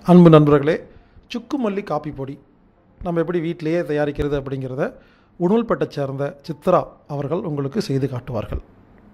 அன்பு நண்பர்களே, சுக்கு மல்லி காப்பி பொடி நம்ம எப்படி வீட்டிலேயே தயாரிக்கிறது அப்படிங்கிறத உணவுப்பட்டை சேர்ந்த சித்ரா அவர்கள் உங்களுக்கு செய்து காட்டுவார்கள்.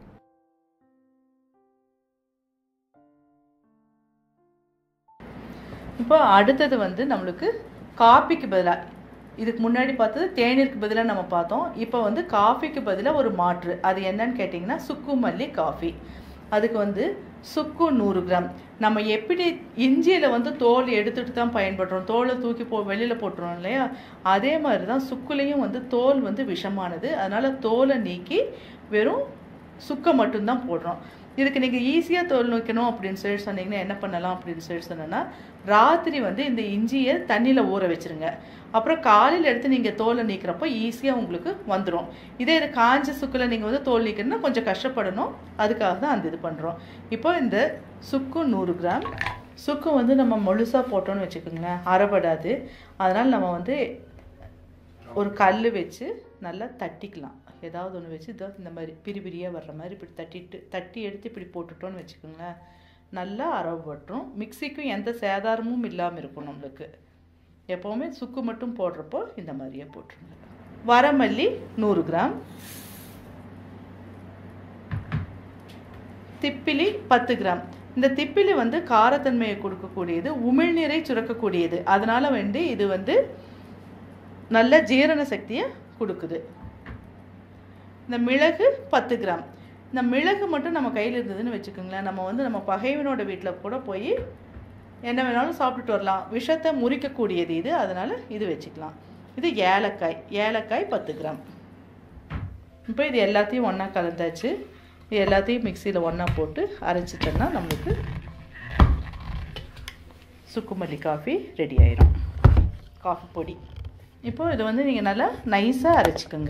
இப்போ அடுத்தது நம்மளுக்கு காப்பிக்கு பதிலாக, இதுக்கு முன்னாடி பார்த்தது தேநீருக்கு பதிலாக நம்ம பார்த்தோம். இப்போ காஃபிக்கு பதிலாக ஒரு மாற்று. அது என்னன்னு கேட்டிங்கன்னா சுக்கு மல்லி காஃபி. அதுக்கு சுக்கு 100 கிராம். நம்ம எப்படி இஞ்சியில் தோல் எடுத்துகிட்டு தான் பயன்படுறோம், தோலை தூக்கி வெளியில் போட்டுறோம் இல்லையா, அதே மாதிரி தான் சுக்குலேயும் தோல் விஷமானது. அதனால் தோலை நீக்கி வெறும் சுக்கை மட்டும்தான் போடுறோம். இதுக்கு நீங்கள் ஈஸியாக தோல் நீக்கணும் அப்படின்னு சொல்லி சொன்னீங்கன்னா என்ன பண்ணலாம் அப்படின்னு சொல்லி சொன்னோன்னா, ராத்திரி இந்த இஞ்சியை தண்ணியில் ஊற வச்சுருங்க. அப்புறம் காலையில் எடுத்து நீங்கள் தோலை நீக்கிறப்போ ஈஸியாக உங்களுக்கு வந்துடும். இதே இது காஞ்ச சுக்கில் நீங்கள் தோல் நீக்கணும்னா கொஞ்சம் கஷ்டப்படணும். அதுக்காக தான் அந்த இது பண்ணுறோம். இப்போ இந்த சுக்கு 100 கிராம். சுக்கு நம்ம முழுசாக போட்டோன்னு வச்சுக்கோங்களேன், அரைபடாது. அதனால் நம்ம ஒரு கல் வச்சு நல்லா தட்டிக்கலாம். ஏதாவது ஒன்று வச்சு இந்த மாதிரி பிரிபிரியாக வர்ற மாதிரி இப்படி தட்டி எடுத்து இப்படி போட்டுட்டோன்னு வச்சுக்கோங்களேன், நல்லா அரைபட்டுரும். மிக்சிக்கும் எந்த சேதாரமும் இல்லாமல் இருக்கும். நம்மளுக்கு எப்போவுமே சுக்கு மட்டும் போடுறப்போ இந்த மாதிரியே போட்டுருங்க. வரமல்லி 100 கிராம். திப்பிலி 10 கிராம். இந்த திப்பிலி காரத்தன்மையை கொடுக்கக்கூடியது, உமிழ்நீரை சுரக்கக்கூடியது. அதனால் இது நல்ல ஜீரண சக்தியை கொடுக்குது. இந்த மிளகு 10 கிராம். இந்த மிளகு மட்டும் நம்ம கையில் இருந்ததுன்னு வச்சுக்கோங்களேன், நம்ம பகைவனோட வீட்டில் கூட போய் என்ன வேணாலும் சாப்பிட்டுட்டு வரலாம். விஷத்தை முறிக்கக்கூடியது இது, அதனால் இது வச்சுக்கலாம். இது ஏலக்காய் 10 கிராம். இப்போ இது எல்லாத்தையும் ஒன்றா கலந்தாச்சு. இது எல்லாத்தையும் மிக்சியில் ஒன்றா போட்டு அரைச்சிட்டோன்னா நம்மளுக்கு சுக்குமல்லி காஃபி ரெடி ஆயிடும், காஃபி பொடி. இப்போது இது நீங்கள் நல்லா நைஸாக அரைச்சிக்கோங்க.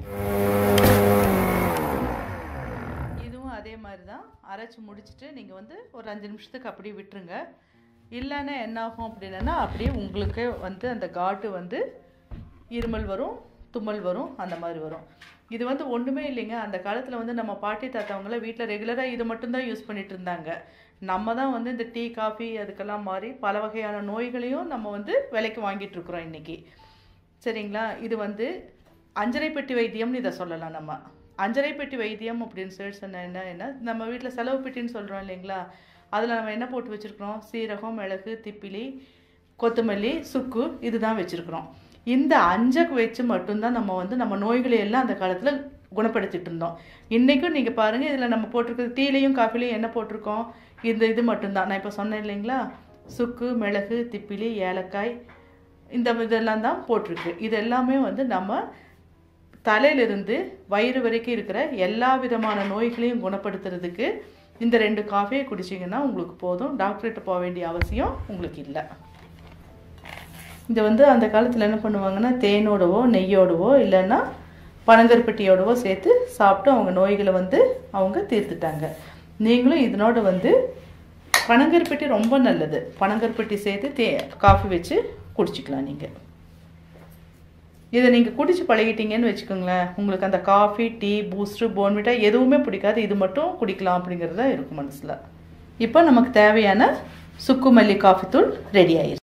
இதுவும் அதே மாதிரி தான் அரைச்சி முடிச்சுட்டு நீங்கள் ஒரு 5 நிமிஷத்துக்கு அப்படியே விட்டுருங்க. இல்லைன்னா என்னாகும் அப்படின்னா அப்படியே உங்களுக்கு அந்த காட்டு இருமல் வரும், தும்மல் வரும், அந்த மாதிரி வரும். இது ஒன்றுமே இல்லைங்க. அந்த காலத்தில் நம்ம பாட்டி தாத்தாவங்களாம் வீட்டில் ரெகுலராக இது மட்டும்தான் யூஸ் பண்ணிகிட்டு இருந்தாங்க. நம்ம தான் இந்த டீ காஃபி அதுக்கெல்லாம் மாறி பல வகையான நோய்களையும் நம்ம விலைக்கு வாங்கிட்டு இருக்கிறோம் இன்றைக்கி. சரிங்களா? இது அஞ்சரை பெட்டி வைத்தியம்னு இதை சொல்லலாம். நம்ம அஞ்சரை பெட்டி வைத்தியம் அப்படின்னு சொல்லி சொன்ன என்ன நம்ம வீட்டில் செலவு பெட்டின்னு சொல்கிறோம் இல்லைங்களா, அதில் நம்ம என்ன போட்டு வச்சுருக்கிறோம், சீரகம், மிளகு, திப்பிலி, கொத்தமல்லி, சுக்கு, இதுதான் வச்சுருக்குறோம். இந்த 5 வச்சு மட்டும்தான் நம்ம நோய்களை எல்லாம் அந்த காலத்தில் குணப்படுத்திட்டு இருந்தோம். இன்றைக்கும் நீங்கள் பாருங்கள், இதில் நம்ம போட்டிருக்கிறது டீலையும் காஃபிலையும் என்ன போட்டிருக்கோம், இது மட்டும்தான். நான் இப்போ சொன்னேன் இல்லைங்களா, சுக்கு, மிளகு, திப்பிலி, ஏலக்காய், இதெல்லாம் தான் போட்டிருக்கு. இது எல்லாமே நம்ம தலையிலிருந்து வயிறு வரைக்கும் இருக்கிற எல்லா விதமான நோய்களையும் குணப்படுத்துறதுக்கு இந்த 2 காஃபியை குடிச்சிங்கன்னா உங்களுக்கு போதும். டாக்டர்கிட்ட போக வேண்டிய அவசியம் உங்களுக்கு இல்லை. இது அந்த காலத்தில் என்ன பண்ணுவாங்கன்னா, தேனோடவோ நெய்யோடவோ இல்லைன்னா பனங்கருப்பட்டியோடவோ சேர்த்து சாப்பிட்டு அவங்க நோய்களை அவங்க தீர்த்துட்டாங்க. நீங்களும் இதனோட பனங்கருப்பட்டி ரொம்ப நல்லது. பனங்கருப்பட்டி சேர்த்து காஃபி வச்சு குடிச்சிக்கலாம். நீங்கள் இதை நீங்கள் குடிச்சு பழகிட்டீங்கன்னு வச்சுக்கோங்களேன், உங்களுக்கு அந்த காஃபி, டீ, பூஸ்ட்ரு, போன்விட்டா எதுவுமே பிடிக்காது. இது மட்டும் குடிக்கலாம் அப்படிங்கிறது தான் இருக்கும் மனசில். இப்போ நமக்கு தேவையான சுக்கு மல்லி காஃபி தூள் ரெடி ஆயிடுச்சு.